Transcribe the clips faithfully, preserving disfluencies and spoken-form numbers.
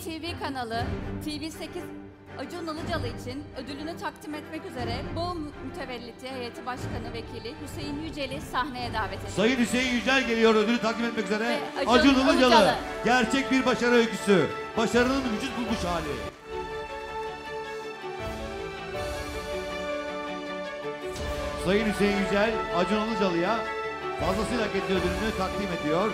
T V kanalı T V sekiz Acun Ilıcalı için ödülünü takdim etmek üzere Boğ Mütevelliti Heyeti Başkanı Vekili Hüseyin Yücel'i sahneye davet ediyor. Sayın Hüseyin Yücel geliyor ödülü takdim etmek üzere. Ve Acun, Acun Ilıcalı. Ilıcalı. Gerçek bir başarı öyküsü. Başarının vücut bulmuş hali. Sayın Hüseyin Yücel, Acun Ilıcalı'ya fazlasıyla hak ettiği ödülünü takdim ediyor.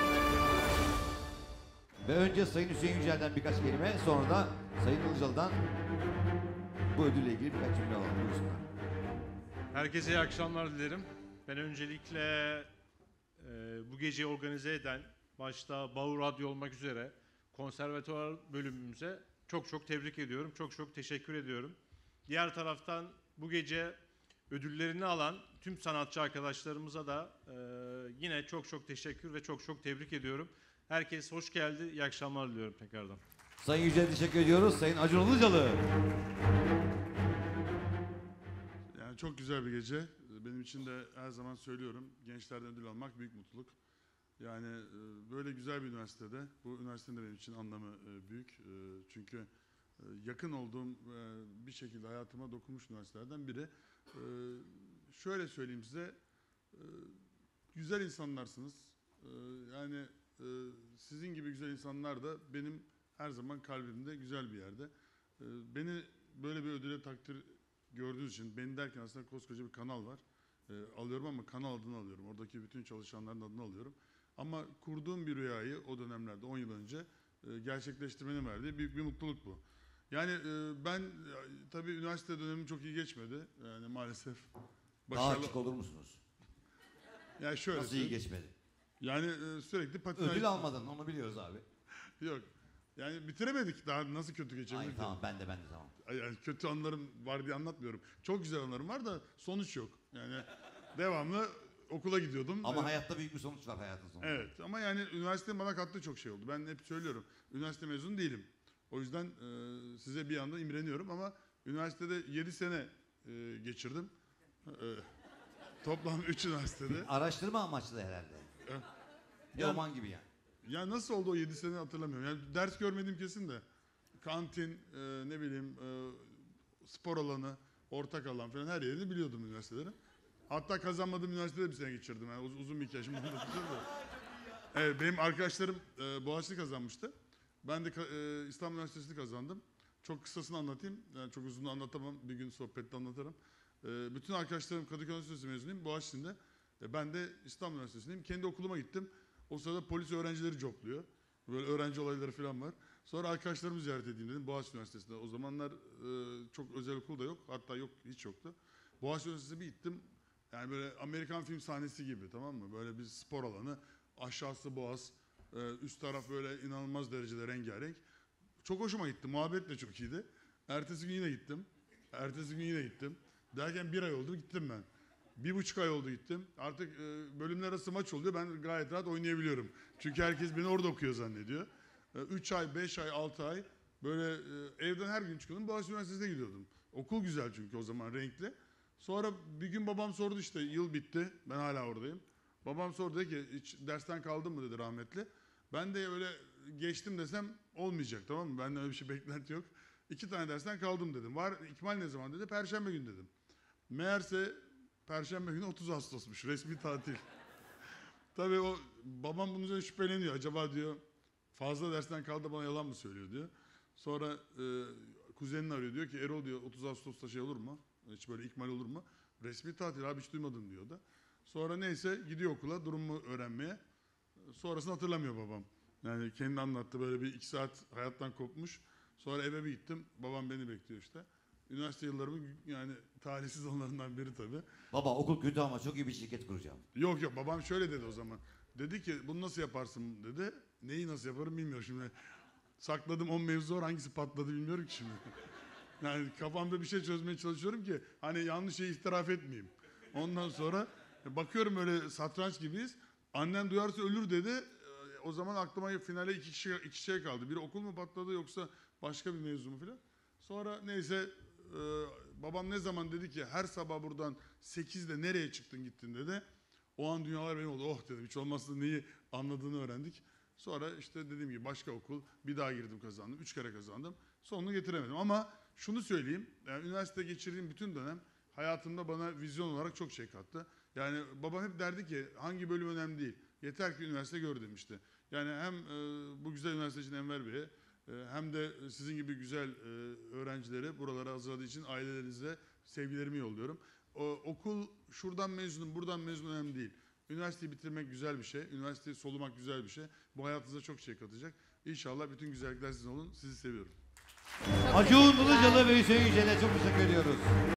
Ve önce Sayın Hüseyin Yücel'den birkaç kelime, sonra da Sayın Ilıcalı'dan bu ödülle ilgili birkaç cümle alalım. Buyursunlar. Herkese iyi akşamlar dilerim. Ben öncelikle e, bu geceyi organize eden, başta Bağ Radyo olmak üzere konservatuvar bölümümüze çok çok tebrik ediyorum. Çok çok teşekkür ediyorum. Diğer taraftan bu gece ödüllerini alan tüm sanatçı arkadaşlarımıza da e, yine çok çok teşekkür ve çok çok tebrik ediyorum. Herkes hoş geldi. İyi akşamlar diliyorum tekrardan. Sayın Yücel'e teşekkür ediyoruz. Sayın Acun Ilıcalı. Yani çok güzel bir gece. Benim için de her zaman söylüyorum, gençlerden ödül almak büyük mutluluk. Yani böyle güzel bir üniversitede, bu üniversitenin de benim için anlamı büyük. Çünkü yakın olduğum, bir şekilde hayatıma dokunmuş üniversitelerden biri. Şöyle söyleyeyim size, güzel insanlarsınız. Yani sizin gibi güzel insanlar da benim her zaman kalbimde güzel bir yerde. Beni böyle bir ödüle takdir gördüğünüz için, beni derken aslında koskoca bir kanal var. E, alıyorum ama kanal adını alıyorum. Oradaki bütün çalışanların adını alıyorum. Ama kurduğum bir rüyayı o dönemlerde, on yıl önce e, gerçekleştirmenin verdiği büyük bir mutluluk bu. Yani e, ben e, tabii üniversite dönemim çok iyi geçmedi. Yani maalesef. Daha açık olur musunuz? Yani şöyle. Nasıl iyi geçmedi? Yani e, sürekli patinaj... Ödül almadın, onu biliyoruz abi. Yok. Yani bitiremedik daha, nasıl kötü geçebilirdi? Ay tamam, ben de ben de tamam. Yani kötü anılarım var diye anlatmıyorum. Çok güzel anılarım var da sonuç yok. Yani devamlı okula gidiyordum. Ama evet. Hayatta büyük bir sonuç var hayatın sonunda. Evet, ama yani üniversitenin bana kattığı çok şey oldu. Ben hep söylüyorum, üniversite mezunu değilim. O yüzden e, size bir anda imreniyorum ama üniversitede yedi sene e, geçirdim. E, toplam üç üniversitede. Araştırma amaçlı herhalde. Yani, Roman gibi yani. Ya nasıl oldu o yedi sene hatırlamıyorum. Yani ders görmediğim kesin de. Kantin, e, ne bileyim, e, spor alanı, ortak alan falan her yerini biliyordum üniversitelerin. Hatta kazanmadığım üniversitede bir sene geçirdim. Yani uz uzun bir hikaye. Şimdi evet, benim arkadaşlarım e, Boğaziçi kazanmıştı. Ben de e, İstanbul Üniversitesi'ni kazandım. Çok kısasını anlatayım. Yani çok uzun anlatamam. Bir gün sohbette anlatırım. E, bütün arkadaşlarım Kadıköy Üniversitesi mezunuyum. Boğaziçi'nde. E, ben de İstanbul Üniversitesi'ndeyim. Kendi okuluma gittim. O sırada polis öğrencileri copluyor. Böyle öğrenci olayları falan var. Sonra arkadaşlarımı ziyaret edeyim dedim Boğaziçi Üniversitesi'nde. O zamanlar e, çok özel okul da yok. Hatta yok, hiç yoktu. Boğaziçi Üniversitesi'ne bir gittim. Yani böyle Amerikan film sahnesi gibi, tamam mı? Böyle bir spor alanı. Aşağısı boğaz. E, üst taraf böyle inanılmaz derecede rengarenk. Çok hoşuma gitti. Muhabbet de çok iyiydi. Ertesi gün yine gittim. Ertesi gün yine gittim. Derken bir ay oldu, gittim ben. Bir buçuk ay oldu gittim. Artık e, bölümler arası maç oluyor. Ben gayet rahat oynayabiliyorum. Çünkü herkes beni orada okuyor zannediyor. E, üç ay, beş ay, altı ay böyle e, evden her gün çıkıyordum. Boğaziçi Üniversitesi'ne gidiyordum. Okul güzel çünkü o zaman, renkli. Sonra bir gün babam sordu, işte yıl bitti. Ben hala oradayım. Babam sordu, dedi ki hiç dersten kaldın mı dedi rahmetli. Ben de öyle geçtim desem olmayacak, tamam mı? Benden öyle bir şey beklenti yok. İki tane dersten kaldım dedim. Var, ikmal ne zaman dedi. Perşembe günü dedim. Meğerse Perşembe günü otuz Ağustos'muş. Resmi tatil. Tabii o babam bunun üzerine şüpheleniyor. Acaba diyor fazla dersten kaldı, bana yalan mı söylüyor diyor. Sonra e, kuzenini arıyor, diyor ki Erol diyor otuz Ağustos'ta şey olur mu? Hiç böyle ikmal olur mu? Resmi tatil abi, hiç duymadım diyor da. Sonra neyse gidiyor okula durumu öğrenmeye. Sonrasını hatırlamıyor babam. Yani kendi anlattı, böyle bir iki saat hayattan kopmuş. Sonra eve bir gittim. Babam beni bekliyor işte. Üniversite yıllarımın yani talihsiz anlarından biri tabii. Baba okul kötü ama çok iyi bir şirket kuracağım. Yok yok, babam şöyle dedi o zaman. Dedi ki bunu nasıl yaparsın dedi. Neyi nasıl yaparım bilmiyorum şimdi. Sakladım on mevzu var, hangisi patladı bilmiyorum ki şimdi. Yani kafamda bir şey çözmeye çalışıyorum ki hani yanlış şey itiraf etmeyeyim. Ondan sonra bakıyorum öyle satranç gibiyiz. Annen duyarsa ölür dedi. O zaman aklıma finale iki kişi, iki şey kaldı. Biri okul mu patladı yoksa başka bir mevzu mu filan. Sonra neyse e, babam ne zaman dedi ki her sabah buradan sekizde nereye çıktın gittin dedi. O an dünyalar benim oldu. Oh dedim, hiç olmazsa neyi anladığını öğrendik. Sonra işte dediğim gibi başka okul, bir daha girdim kazandım. Üç kere kazandım. Sonunu getiremedim ama şunu söyleyeyim. Yani üniversite geçirdiğim bütün dönem hayatımda bana vizyon olarak çok şey kattı. Yani babam hep derdi ki hangi bölüm önemli değil. Yeter ki üniversite gör demişti. Yani hem e, bu güzel üniversite için Enver Bey'e e, hem de sizin gibi güzel e, öğrencileri buralara hazırladığı için ailelerinize sevgilerimi yolluyorum. O, okul şuradan mezunum, buradan mezun önemli değil. Üniversiteyi bitirmek güzel bir şey. Üniversiteyi solumak güzel bir şey. Bu hayatınıza çok şey katacak. İnşallah bütün güzellikler sizin olun. Sizi seviyorum. Çok Acun teşekkürler. Ilıcalı ve Hüseyin Yücel'e çok teşekkür ediyoruz.